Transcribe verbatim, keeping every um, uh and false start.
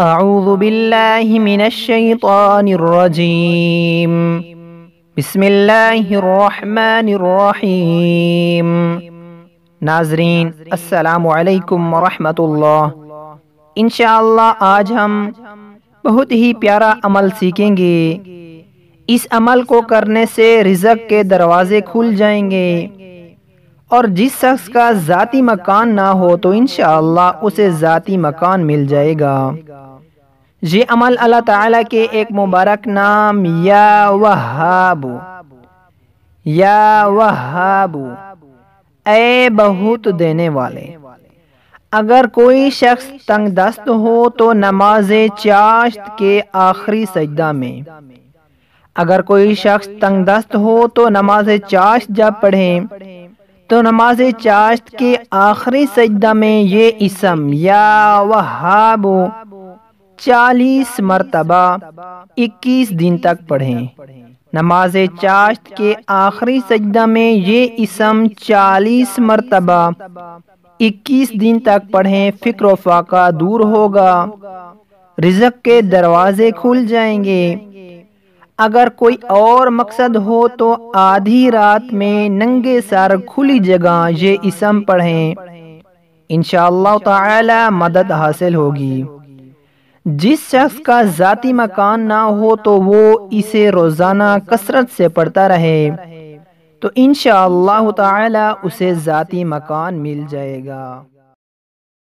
اعوذ باللہ من الشیطان الرجیم بسم اللہ الرحمن الرحیم۔ ناظرین السلام علیکم ورحمۃ اللہ۔ انشاءاللہ آج ہم بہت ہی پیارا عمل سیکھیں گے۔ اس عمل کو کرنے سے رزق کے دروازے کھل جائیں گے، اور جس شخص کا ذاتی مکان نہ ہو تو انشاءاللہ اسے ذاتی مکان مل جائے گا۔ یہ عمل اللہ تعالیٰ کے ایک مبارک نام یا وہاب یا وہاب اے بہت دینے والے۔ اگر کوئی شخص تنگ دست ہو تو نماز چاشت کے آخری سجدہ میں اگر کوئی شخص تنگ دست ہو تو نماز چاشت جب پڑھیں تو نماز چاشت کے آخری سجدہ میں یہ اسم یا وہاب چالیس مرتبہ اکیس دن تک پڑھیں۔ نماز چاشت کے آخری سجدہ میں یہ اسم چالیس مرتبہ اکیس دن تک پڑھیں۔ فکر و فاقہ دور ہوگا، رزق کے دروازے کھل جائیں گے۔ اگر کوئی اور مقصد ہو تو آدھی رات میں ننگے سر کھلی جگہ یہ اسم پڑھیں، انشاءاللہ تعالی مدد حاصل ہوگی۔ جس شخص کا ذاتی مکان نہ ہو تو وہ اسے روزانہ کثرت سے پڑھتا رہے تو انشاءاللہ تعالی اسے ذاتی مکان مل جائے گا۔